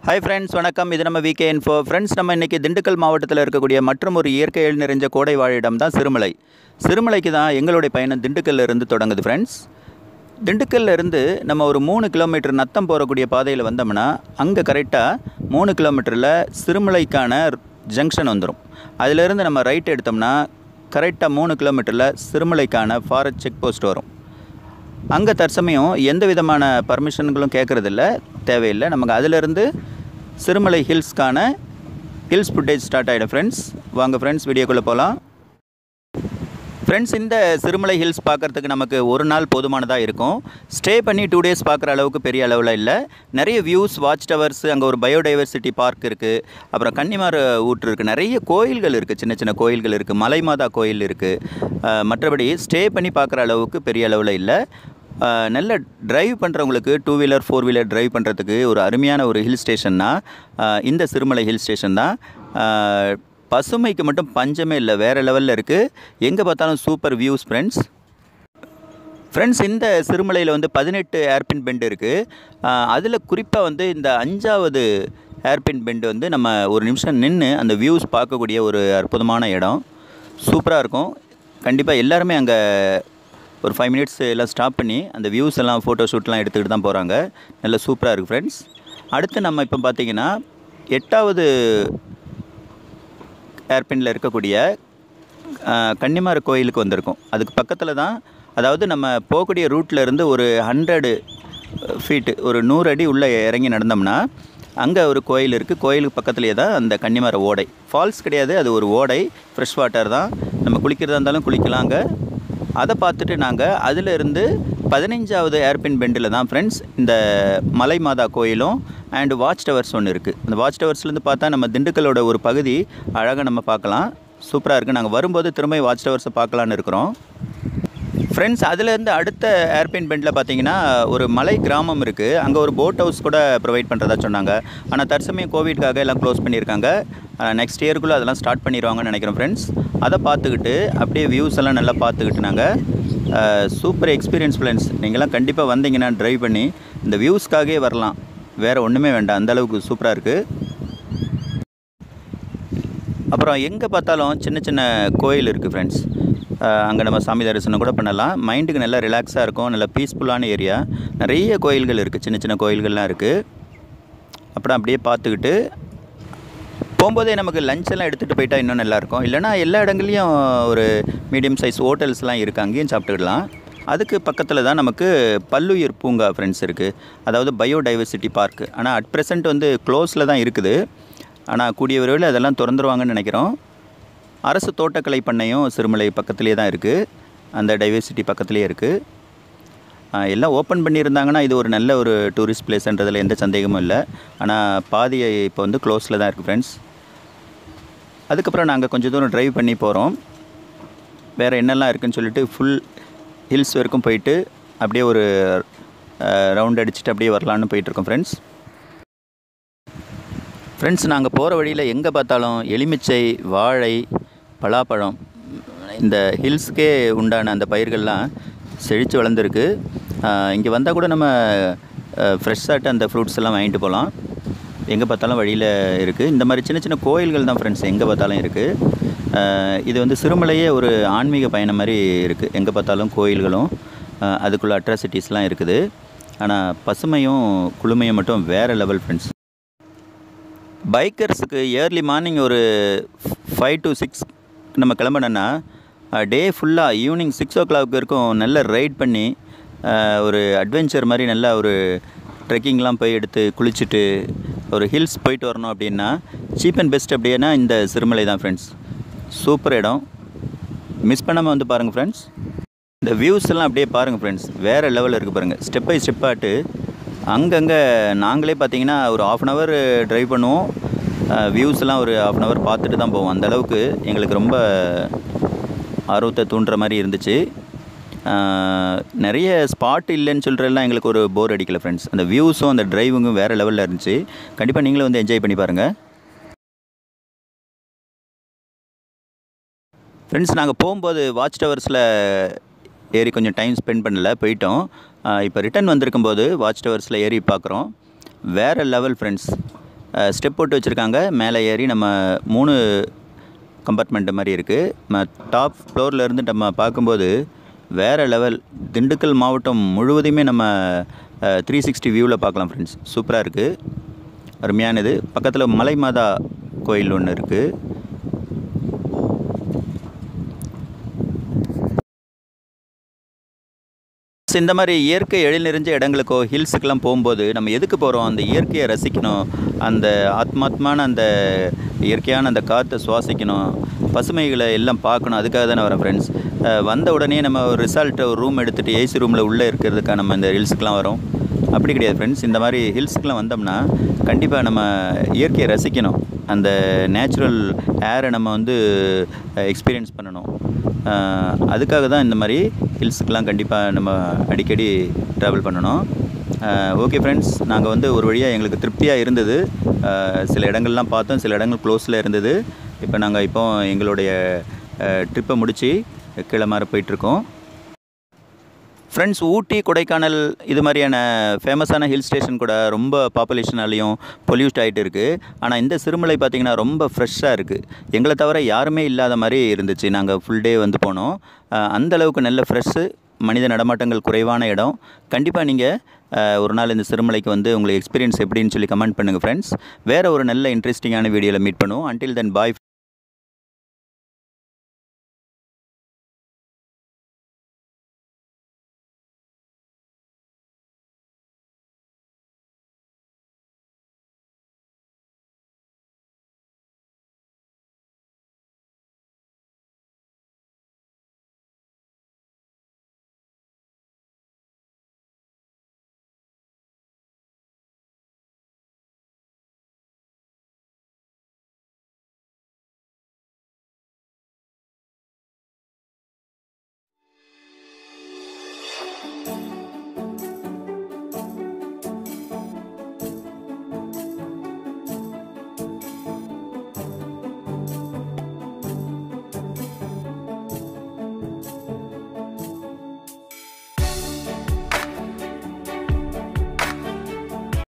Hi friends, வணக்கம். இது நம்ம VK Info. Friends, நம்ம இன்னைக்கு திண்டுக்கல் மாவட்டத்தில் இருக்கக்கூடிய மற்றும் ஒரு இயற்கை எழில் நிறைஞ்ச கோடை வாழிடம் தான் சிறுமலை. சிறுமலைக்கு தான் எங்களுடைய பயணம் திண்டுக்கல்ல இருந்து தொடங்குது ஃப்ரெண்ட்ஸ். திண்டுக்கல்ல இருந்து நம்ம ஒரு 3 கிலோமீட்டர் நத்தம் போகக்கூடிய பாதையில் வந்தோம்னா அங்கே கரெக்டாக 3 கிலோமீட்டரில் சிறுமலைக்கான ஜங்ஷன் வந்துடும். அதிலிருந்து நம்ம ரைட் எடுத்தோம்னா கரெக்டாக 3 கிலோமீட்டரில் சிறுமலைக்கான ஃபாரஸ்ட் செக் போஸ்ட் வரும். அங்கே தற்சமயம் எந்த விதமான பர்மிஷன்களும் கேட்குறதில்ல, தேவையில்லை. நமக்கு அதிலிருந்து சிறுமலை ஹில்ஸ்க்கான ஹில்ஸ் ஃபுட்டேஜ் ஸ்டார்ட் ஆகிடும் ஃப்ரெண்ட்ஸ். வாங்க ஃப்ரெண்ட்ஸ், வீடியோக்குள்ளே போகலாம். ஃப்ரெண்ட்ஸ், இந்த சிறுமலை ஹில்ஸ் பார்க்குறதுக்கு நமக்கு ஒரு நாள் போதுமானதாக இருக்கும். ஸ்டே பண்ணி 2 டேஸ் பார்க்குற அளவுக்கு பெரிய அளவில் இல்லை. நிறைய வியூஸ், வாட்ச் டவர்ஸ், அங்கே ஒரு பயோடைவர்சிட்டி பார்க் இருக்குது, அப்புறம் கன்னிமார் ஊற்று இருக்குது, நிறைய கோயில்கள் இருக்குது, சின்ன சின்ன கோயில்கள் இருக்குது, மலை மாதா கோயில் இருக்குது. மற்றபடி ஸ்டே பண்ணி பார்க்குற அளவுக்கு பெரிய அளவில் இல்லை. நல்ல ட்ரைவ் பண்ணுறவங்களுக்கு 2 வீலர் 4 வீலர் ட்ரைவ் பண்ணுறதுக்கு ஒரு அருமையான ஒரு ஹில் ஸ்டேஷன்னா இந்த சிறுமலை ஹில் ஸ்டேஷன் தான். பசுமைக்கு மட்டும் பஞ்சமே இல்லை, வேறு லெவலில் இருக்குது. எங்கே பார்த்தாலும் சூப்பர் வியூஸ் ஃப்ரெண்ட்ஸ். இந்த சிறுமலையில் வந்து 18 ஹேர்பின் பெண்டு இருக்குது. அதில் குறிப்பாக வந்து இந்த 5வது ஹேர்பின் பெண்டு வந்து நம்ம ஒரு நிமிஷம் நின்று அந்த வியூஸ் பார்க்கக்கூடிய ஒரு அற்புதமான இடம். சூப்பராக இருக்கும். கண்டிப்பாக எல்லாருமே அங்கே ஒரு 5 மினிட்ஸ் எல்லாம் ஸ்டாப் பண்ணி அந்த வியூஸ் எல்லாம் ஃபோட்டோ ஷூட்லாம் எடுத்துக்கிட்டு தான் போகிறாங்க. நல்ல சூப்பராக இருக்குது ஃப்ரெண்ட்ஸ். அடுத்து நம்ம இப்போ பார்த்திங்கன்னா 8வது ஏர்பினில் இருக்கக்கூடிய கன்னிமார் கோயிலுக்கு வந்திருக்கோம். அதுக்கு பக்கத்தில் தான், அதாவது நம்ம போகக்கூடிய ரூட்டில் இருந்து ஒரு 100 ஃபீட்டு, ஒரு 100 அடி உள்ளே இறங்கி நடந்தோம்னா அங்கே ஒரு கோயில் இருக்குது. கோயிலுக்கு பக்கத்துலேயே தான் அந்த கன்னிமார ஓடை. ஃபால்ஸ் கிடையாது, அது ஒரு ஓடை, ஃப்ரெஷ் வாட்டர் தான். நம்ம குளிக்கிறதா இருந்தாலும் குளிக்கலாங்க. அதை பார்த்துட்டு நாங்கள் அதில் இருந்து 15வது ஏர்பின் பெண்டில் தான் ஃப்ரெண்ட்ஸ் இந்த மலை மாதா கோயிலும் அண்டு வாட்ச் டவர்ஸ் ஒன்று இருக்குது. அந்த வாட்ச் டவர்ஸ்லேருந்து பார்த்தா நம்ம திண்டுக்கலோட ஒரு பகுதி அழகாக நம்ம பார்க்கலாம். சூப்பராக இருக்குது. நாங்கள் வரும்போது திரும்ப வாட்ச் டவர்ஸை பார்க்கலான்னு இருக்கிறோம் ஃப்ரெண்ட்ஸ். அதுலேருந்து அடுத்த ஏர்பின் பெண்டில் பார்த்திங்கன்னா ஒரு மலை கிராமம் இருக்குது. அங்கே ஒரு போட் ஹவுஸ் கூட ப்ரொவைட் பண்ணுறதா சொன்னாங்க. ஆனால் தற்சமயம் கோவிட்காக எல்லாம் க்ளோஸ் பண்ணியிருக்காங்க. நெக்ஸ்ட் இயருக்குள்ளே அதெல்லாம் ஸ்டார்ட் பண்ணிடுவாங்கன்னு நினைக்கிறோம் ஃப்ரெண்ட்ஸ். அதை பார்த்துக்கிட்டு அப்படியே வியூஸ் எல்லாம் நல்லா பார்த்துக்கிட்டு நாங்கள் சூப்பர் எக்ஸ்பீரியன்ஸ் ஃப்ரெண்ட்ஸ். நீங்களாம் கண்டிப்பாக வந்தீங்கன்னா ட்ரைவ் பண்ணி இந்த வியூஸ்க்காகவே வரலாம், வேறு ஒன்றுமே வேண்டாம், அந்தளவுக்கு சூப்பராக இருக்குது. அப்புறம் எங்கே பார்த்தாலும் சின்ன சின்ன கோயில் இருக்குது ஃப்ரெண்ட்ஸ். அங்கே நம்ம சாமி தரிசனம் கூட பண்ணலாம். மைண்டுக்கு நல்லா ரிலாக்ஸாக இருக்கும். நல்லா பீஸ்ஃபுல்லான ஏரியா. நிறைய கோயில்கள் இருக்குது, சின்ன சின்ன கோயில்கள்லாம் இருக்குது. அப்புறம் அப்படியே பார்த்துக்கிட்டு போகும்போதே நமக்கு லஞ்செல்லாம் எடுத்துகிட்டு போயிட்டா இன்னும் நல்லாயிருக்கும். இல்லைனா எல்லா இடங்கள்லையும் ஒரு மீடியம் சைஸ் ஹோட்டல்ஸ்லாம் இருக்குது, அங்கேயும் சாப்பிட்டுக்கலாம். அதுக்கு பக்கத்தில் தான் நமக்கு பல்லுயிர் பூங்கா ஃப்ரெண்ட்ஸ் இருக்குது, அதாவது பயோடைவர்சிட்டி பார்க்கு. ஆனால் அட் ப்ரெசென்ட் வந்து க்ளோஸில் தான் இருக்குது. ஆனால் கூடிய விரைவில் அதெல்லாம் திறந்துருவாங்கன்னு நினைக்கிறோம். அரசு தோட்டக்கலை பண்ணையும் சிறுமலை பக்கத்துலேயே தான் இருக்குது, அந்த டைவர்சிட்டி பக்கத்துலேயே இருக்குது. எல்லாம் ஓப்பன் பண்ணியிருந்தாங்கன்னா இது ஒரு நல்ல ஒரு டூரிஸ்ட் பிளேஸ்ன்றதில் எந்த சந்தேகமும் இல்லை. ஆனால் பாதியை இப்போ வந்து க்ளோஸில் தான் இருக்குது ஃப்ரெண்ட்ஸ். அதுக்கப்புறம் நாங்கள் கொஞ்சம் தூரம் ட்ரைவ் பண்ணி போகிறோம். வேறு என்னெல்லாம் இருக்குதுன்னு சொல்லிட்டு ஃபுல் ஹில்ஸ் வரைக்கும் போயிட்டு அப்படியே ஒரு ரவுண்ட் அடிச்சுட்டு அப்படியே வரலான்னு போயிட்டுருக்கோம் ஃப்ரெண்ட்ஸ். நாங்கள் போகிற வழியில் எங்கே பார்த்தாலும் எலுமிச்சை, வாழை, பலாப்பழம், இந்த ஹில்ஸுக்கே உண்டான அந்த பயிர்கள்லாம் செழித்து வளர்ந்துருக்கு. இங்கே வந்தால் கூட நம்ம ஃப்ரெஷ்ஷாகிட்டு அந்த ஃப்ரூட்ஸ் எல்லாம் வாங்கிட்டு போகலாம். எங்கே பார்த்தாலும் வழியில் இருக்குது. இந்த மாதிரி சின்ன சின்ன கோயில்கள் தான் ஃப்ரெண்ட்ஸ் எங்கே பார்த்தாலும் இருக்குது. இது வந்து சிறுமலையே ஒரு ஆன்மீக பயணம் மாதிரி இருக்குது. எங்கே பார்த்தாலும் கோயில்களும் அதுக்குள்ள அட்ராசிட்டிஸ்லாம் இருக்குது. ஆனால் பசுமையும் குளுமையும் மட்டும் வேறு லெவல் ஃப்ரெண்ட்ஸ். பைக்கர்ஸுக்கு ஏர்லி மார்னிங் ஒரு 5 to 6 நம்ம கிளம்பினோன்னா டே ஃபுல்லாக ஈவினிங் 6 o'clock வரைக்கும் நல்லா ரைட் பண்ணி ஒரு அட்வென்ச்சர் மாதிரி நல்லா ஒரு ட்ரெக்கிங்லாம் போய் எடுத்து குளிச்சுட்டு ஒரு ஹில்ஸ் போயிட்டு வரணும் அப்படின்னா சீப் அண்ட் பெஸ்ட் அப்படின்னா இந்த சிறுமலை தான் ஃப்ரெண்ட்ஸ். சூப்பர் இடம், மிஸ் பண்ணாமல் வந்து பாருங்கள் ஃப்ரெண்ட்ஸ். இந்த வியூஸ் எல்லாம் அப்படியே பாருங்கள் ஃப்ரெண்ட்ஸ், வேறு லெவலில் இருக்குது பாருங்கள். ஸ்டெப் பை ஸ்டெப்பாட்டு அங்கங்கே நாங்களே பார்த்திங்கன்னா ஒரு 1/2 hour ட்ரைவ் பண்ணுவோம். வியூஸ் எல்லாம் ஒரு 1/2 hour பார்த்துட்டு தான் போவோம். அந்தளவுக்கு எங்களுக்கு ரொம்ப ஆர்வத்தை தூண்டுற மாதிரி இருந்துச்சு. நிறைய ஸ்பாட் இல்லைன்னு சொல்கிறதெல்லாம் எங்களுக்கு ஒரு போர் அடிக்கலை ஃப்ரெண்ட்ஸ். அந்த வியூஸும் அந்த டிரைவிங்கும் வேறு லெவலில் இருந்துச்சு. கண்டிப்பாக நீங்களும் வந்து என்ஜாய் பண்ணி பாருங்கள் ஃப்ரெண்ட்ஸ். நாங்கள் போகும்போது வாட்ச் டவர்ஸில் ஏறி கொஞ்சம் டைம் ஸ்பெண்ட் பண்ணல, போயிட்டோம். இப்போ ரிட்டன் வந்திருக்கும்போது வாட்ச் டவர்ஸில் ஏறி பார்க்குறோம். வேறு லெவல் ஃப்ரெண்ட்ஸ். ஸ்டெப் போட்டு வச்சுருக்காங்க. மேலே ஏறி நம்ம 3 கம்பார்ட்மெண்ட் மாதிரி இருக்குது. டாப் ஃப்ளோர்லேருந்து நம்ம பார்க்கும்போது வேறு லெவல். திண்டுக்கல் மாவட்டம் முழுவதுமே நம்ம 360 வியூவில் பார்க்கலாம் ஃப்ரெண்ட்ஸ். சூப்பராக இருக்குது, அருமையானது. பக்கத்தில் மலை மாதா கோயில் ஒன்று இருக்குது. இந்த மாதிரி இயற்கை எழில் நிறைஞ்ச இடங்களுக்கோ ஹில்ஸுக்கெல்லாம் போகும்போது நம்ம எதுக்கு போகிறோம்? அந்த இயற்கையை ரசிக்கணும், அந்த ஆத்மாத்மான அந்த இயற்கையான அந்த காற்றை சுவாசிக்கணும், பசுமைகளை எல்லாம் பார்க்கணும். அதுக்காக தானே வரேன் ஃப்ரெண்ட்ஸ். வந்த உடனே நம்ம ஒரு ரிசால்ட்டை ஒரு ரூம் எடுத்துகிட்டு ஏசி ரூமில் உள்ளே இருக்கிறதுக்காக நம்ம இந்த ஹில்ஸுக்கெலாம் வரோம். அப்படி கிடையாது ஃப்ரெண்ட்ஸ். இந்த மாதிரி ஹில்ஸுக்கெலாம் வந்தோம்னா கண்டிப்பாக நம்ம இயற்கையை ரசிக்கணும், அந்த நேச்சுரல் ஏரை நம்ம வந்து எக்ஸ்பீரியன்ஸ் பண்ணணும். அதுக்காக தான் இந்த மாதிரி ஹில்ஸுக்கெலாம் கண்டிப்பாக நம்ம அடிக்கடி ட்ராவல் பண்ணணும். ஓகே ஃப்ரெண்ட்ஸ், நாங்கள் வந்து ஒரு வழியாக எங்களுக்கு திருப்தியாக இருந்தது. சில இடங்கள்லாம் பார்த்தோம், சில இடங்கள் க்ளோஸில் இருந்தது. இப்போ எங்களுடைய ட்ரிப்பை முடித்து கீழே மாற போயிட்டுருக்கோம். ஃப்ரெண்ட்ஸ், ஊட்டி, கொடைக்கானல் இது மாதிரியான ஃபேமஸான ஹில் ஸ்டேஷன் கூட ரொம்ப பாப்புலேஷனாலையும் பொல்யூட் ஆகிட்டு இருக்குது. ஆனால் இந்த சிறுமலை பார்த்திங்கன்னா ரொம்ப ஃப்ரெஷ்ஷாக இருக்குது. எங்களை தவிர யாருமே இல்லாத மாதிரி இருந்துச்சு. நாங்கள் ஃபுல் டே வந்து போனோம். அந்தளவுக்கு நல்ல ஃப்ரெஷ்ஷு, மனித நடமாட்டங்கள் குறைவான இடம். கண்டிப்பாக நீங்கள் ஒரு நாள் இந்த சிறுமலைக்கு வந்து உங்களுக்கு எக்ஸ்பீரியன்ஸ் எப்படின்னு சொல்லி கமெண்ட் பண்ணுங்கள் ஃப்ரெண்ட்ஸ். வேறு ஒரு நல்ல இன்ட்ரெஸ்டிங்கான வீடியோவில் மீட் பண்ணுவோம். அன்டில் தென் பாய்.